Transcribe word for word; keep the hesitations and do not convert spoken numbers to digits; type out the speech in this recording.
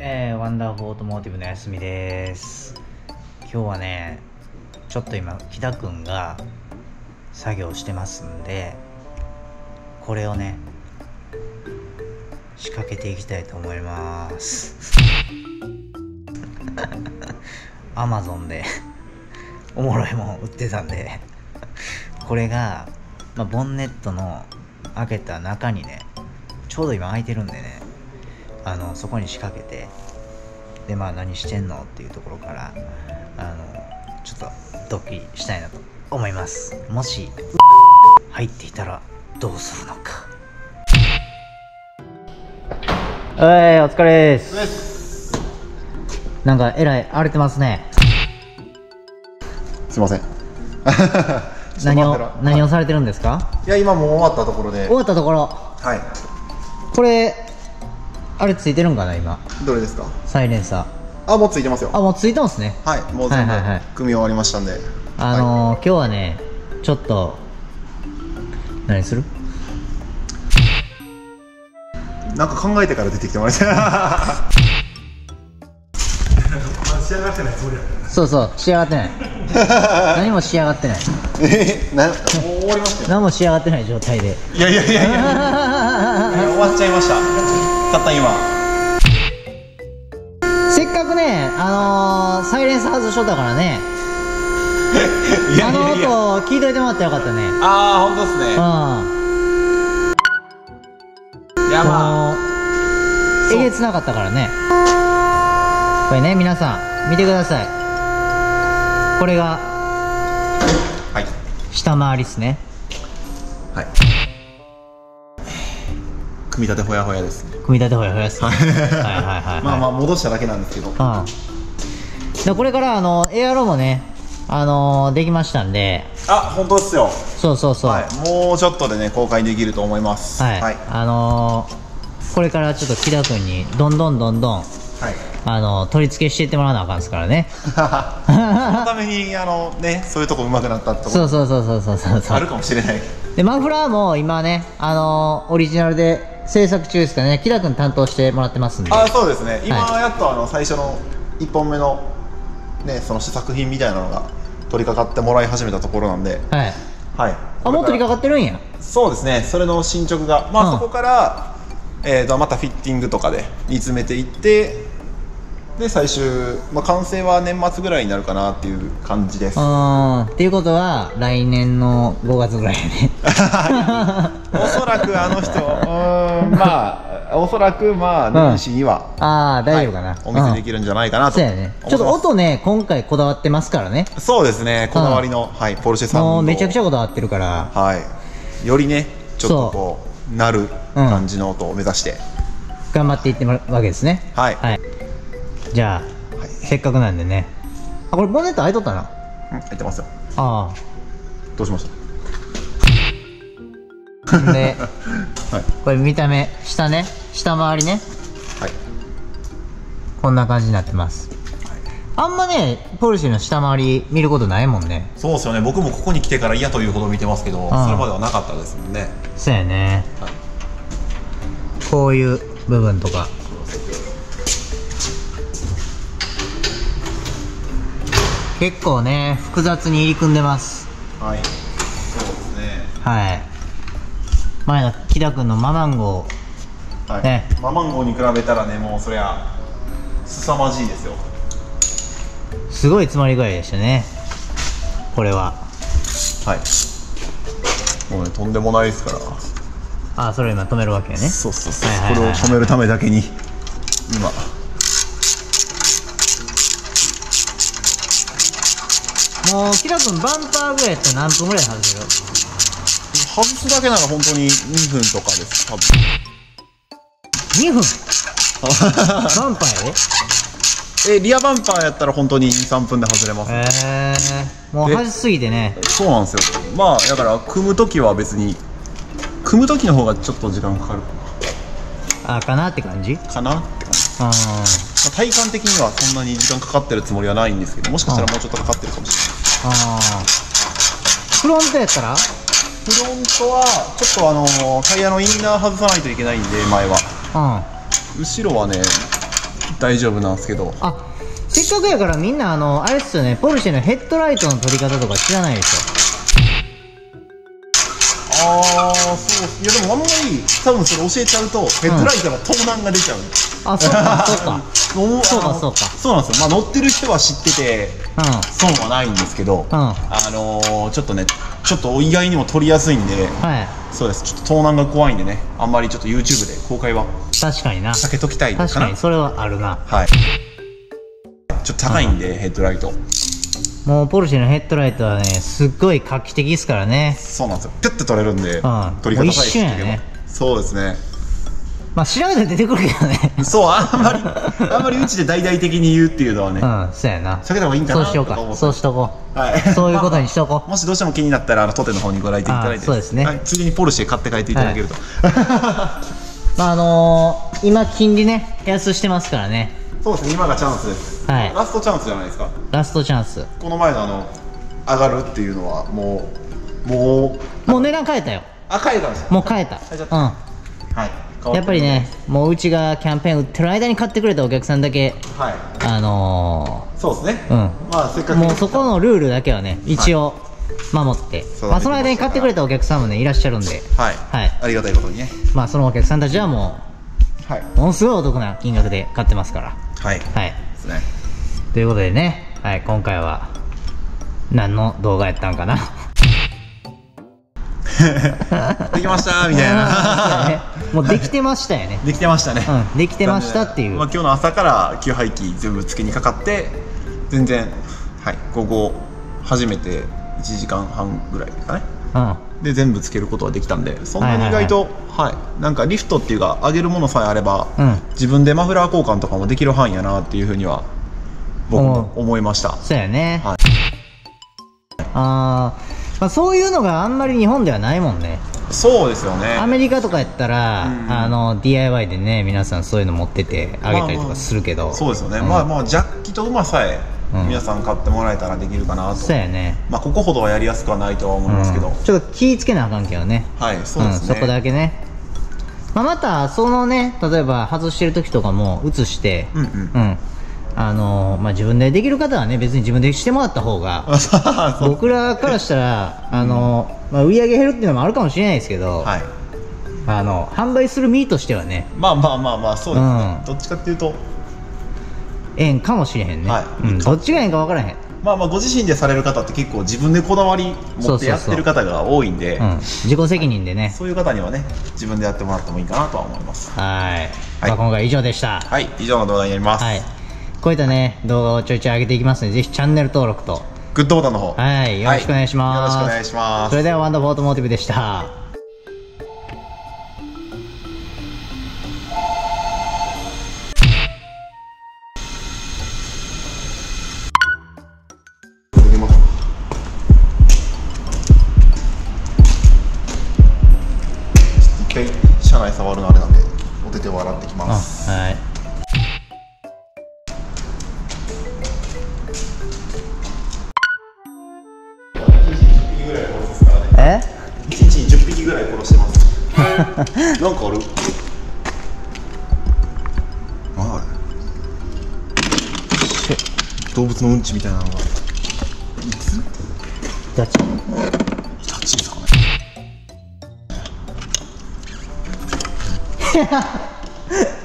えー、ワンダーフォーオートモーティブのやすみです。今日はね、ちょっと今木田くんが作業してますんで、これをね仕掛けていきたいと思いますアマゾンでおもろいもん売ってたんで、これが、まあ、ボンネットの開けた中にね、ちょうど今開いてるんでね、あのそこに仕掛けて、でまあ何してんのっていうところからあのちょっとドッキリしたいなと思います。もし入っていたらどうするのか。はい、お疲れです。なんかえらい荒れてますね。 すいません何を何をされてるんですか？ いや、今もう終わったところで。 終わったところ。 はい。 これあれついてるんかな今。 どれですか？ サイレンサー。あ、もうついてますよ。 あ、もうついてますね。 はい、もう全部はいはいはい組み終わりましたんで。 あのーはい、 今日はね、ちょっと何する？ なんか考えてから出てきてもらいたい仕上がってないつもりやった。 そうそう、仕上がってない何も仕上がってないえー、な、もう終わりましたよ。 何も仕上がってない状態で。 いやいやいやいや終わっちゃいました。たった今。 せっかくね、あのー、サイレンス外しとったからねいやいやいや、 あの音聞いといてもらったらよかったね。 ああ、ほんとっすね。 うん、いやまあえげつなかったからね。これね、皆さん見てください。これがはい下回りっすね。 はい、組み立てほやほやですね。 組み立てほやほやっすねはいはいはいはい。 まあまあ戻しただけなんですけど。 うん、でこれからあのエアロもね、あのー、できましたんで。 あ、本当ですよ。 そうそうそう、 はい、もうちょっとでね公開できると思います。 はい、はい、あのー、これからちょっと木田君にどんどんどんどん、はい、あのー、取り付けしていってもらわなあかんですからねそのためにあのね、そういうとこ上手くなったってとこそうそうそうそうそうそうそうあるかもしれない。 でマフラーも今ね、あのー、オリジナルで制作中ですからね、木田君担当してもらってますんで。 あ、そうですね、今、 はい、 やっとあの最初のいっぽんめのね、その試作品みたいなのが取り掛かってもらい始めたところなんで、はい、はい、 あ、もう取り掛かってるんや。 そうですね、それの進捗が、まあ、 うん、 そこから、えー、とまたフィッティングとかで煮詰めていって、で最終、まあ、完成は年末ぐらいになるかなっていう感じです。 うん、っていうことは来年のごがつぐらいねおそらくあの人、うん、まあおそらくまあ年始には、 うん、ああ大丈夫かな、はい、 お見せできるんじゃないかなと、 うん、そうやね。ちょっと音ね、今回こだわってますからね。そうですね、 こだわりの、うん、はい、ポルシェサウンドもうめちゃくちゃこだわってるから、 はい、よりねちょっとこうなる感じの音を目指して、うん、 頑張っていってもらうわけですね。はい、はい、じゃあ、はい、せっかくなんでね。あ、これボンネット開いとったな。 うん、開いてますよ。 ああ、 どうしましたで、はい、これ見た目下ね、下回りね、はい、こんな感じになってます、はい、あんまねポルシェの下回り見ることないもんね。 そうですよね、僕もここに来てから嫌というほど見てますけど、それまではなかったですもんね。 そうやね、はい、こういう部分とか結構ね複雑に入り組んでます。はい、そうですね。はい、前の木田君のママンゴー、はい、ね、 ママンゴーに比べたらね、もうそりゃ凄まじいですよ。 すごい詰まり具合でしたね、これは。 はい、もうね、とんでもないですから。 ああ、それを今止めるわけやね。 そうそうそう、これを止めるためだけに今もう木田君バンパーぐらいやったら何分ぐらい外せる？ 外すだけなら本当ににふんとかです、多分。 にふんバンパーやで。 え、リアバンパーやったら本当ににさんぷんで外れます。へえー、もう外しすぎてね。 そうなんですよ。まあだから組む時は別に組む時の方がちょっと時間かかるかな。あ、かなって感じかなって感じ。あ、まあ、体感的にはそんなに時間かかってるつもりはないんですけど、もしかしたらもうちょっとかかってるかもしれない。ああ、 フロントやったらフロントはちょっとあのー、タイヤのインナー外さないといけないんで、前は、うん、後ろはね大丈夫なんですけど。 あ、せっかくやからみんなあのあれっすよね、ポルシェのヘッドライトの取り方とか知らないでしああ、そう。いやでもあんまり多分それ教えちゃうとヘッドライトの盗難が出ちゃう、 ょ。あ、そうかそうかそうかそうかそうなんですよ。まあ乗ってる人は知ってて損はないんですけど、 うんうん。 あのー、ちょっとね、ちょっと意外にも取りやすいんで、 はい。 そうです。ちょっと盗難が怖いんでね、あんまりちょっと YouTube で公開は確かにな。 避けときたいかな。 確かにそれはあるな。 はい。ちょっと高いんで、ヘッドライト。 もうポルシェのヘッドライトはね、すっごい画期的ですからね。 そうなんですよ。ピュッて取れるんで、 ん取り方さえ知ってもう一瞬やね。 そうですね。 まあ調べたら出てくるけどね。 そう、あんまりあんまりうちで大々的に言うっていうのはね、 うん、そうやな。 避けた方がいいんかなそうしようか。 と思ってそうしとこう。 はい。 そういうことにしとこう。 もしどうしても気になったら、あの当店の方にご来店いただいて、 あそうですねはい、ついでにポルシェ買って帰っていただけると、 まああのー、今金利ね安してますからね。 そうですね、今がチャンスです。 はい。 ラストチャンスじゃないですか。 ラストチャンス。 この前のあの上がるっていうのはもうもうもう値段変えたよ。 あ、変えたんですよ。 もう変えた。 変えちゃった。 うん。 はい。 やっぱりね、もううちがキャンペーン売ってる間に買ってくれたお客さんだけ、 はい。 あのそうですね。 ー、うん。 まあせっかくもうそこのルールだけはね、一応守って、 そうまあその間に買ってくれたお客さんもねいらっしゃるんで、 はい、 はい。 ありがたいことにね。 まあそのお客さんたちはもはい。 うものすごいお得な金額で買ってますから。 はい。 はい。 ですね。 ということでね、はい、今回は何の動画やったんかな。 できましたみたいな。 ね、もうできてましたよね。 できてましたね。 うん、できてましたっていう。 まあ今日の朝から給排気全部つけにかかって全然、はい、午後初めていちじかんはんぐらいですかね。 うんで全部つけることができたんで、そんなに意外と、はい、なんかリフトっていうか上げるものさえあれば、 うん、 自分でマフラー交換とかもできる範囲やなっていうふうには僕も思いました。 そうやね。 はい、 あー、まあ、そういうのがあんまり日本ではないもんね。 そうですよね。 アメリカとかやったら、 うん、 あの ディーアイワイ でね皆さんそういうの持っててあげたりとかするけど、 まあまあ、そうですよね、 うん、 まあまあジャッキと馬さえうん皆さん買ってもらえたらできるかなと。 そうやね。 まあここほどはやりやすくはないとは思いますけど、 うん、ちょっと気ぃつけなあかんけどね。 はい、そうですね、 うん、そこだけね。まあ、またそのね例えば外してる時とかも映して、 うんうんうんあのーまあ、自分でできる方はね別に自分でしてもらった方が僕らからしたら、あのーまあ、売り上げ減るっていうのもあるかもしれないですけど、 はい、 あの販売する身としてはねまあまあまあまあそうですね、 うん、 どっちかっていうとええんかもしれへんね、 はい、 うん、どっちがええんか分からへん。 まあまあご自身でされる方って結構自分でこだわり持ってやってる方が多いんで、 うん、自己責任でね、 そういう方にはね自分でやってもらってもいいかなとは思います。 はい、 はい、 まあ、今回は以上でした。 はい、以上の動画になります。 はい、こういったね動画をちょいちょい上げていきますのでぜひチャンネル登録とグッドボタンの方、 はいよろしくお願いします、 はい、よろしくお願いします。 それではワンダフォーオートモーティブでした。 一回車内触るのあれなんでお手手を洗ってきます。 はい。え？ 一日にじゅっぴきぐらい殺してます。なんかある？あれ動物のうんちみたいなのがいつ？ どっち？ イタチですかね。